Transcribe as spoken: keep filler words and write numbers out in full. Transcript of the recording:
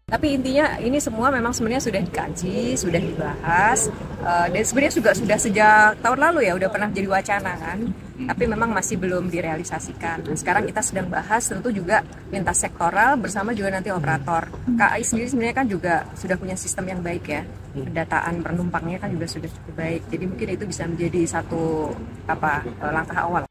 Tapi intinya ini semua memang sebenarnya sudah dikaji, sudah dibahas, uh, dan sebenarnya juga sudah sejak tahun lalu ya udah pernah jadi wacana kan, tapi memang masih belum direalisasikan. Nah, sekarang kita sedang bahas tentu juga lintas sektoral bersama juga nanti operator. K A I sendiri sebenarnya kan juga sudah punya sistem yang baik ya, pendataan penumpangnya kan juga sudah cukup baik. Jadi mungkin itu bisa menjadi satu apa langkah awal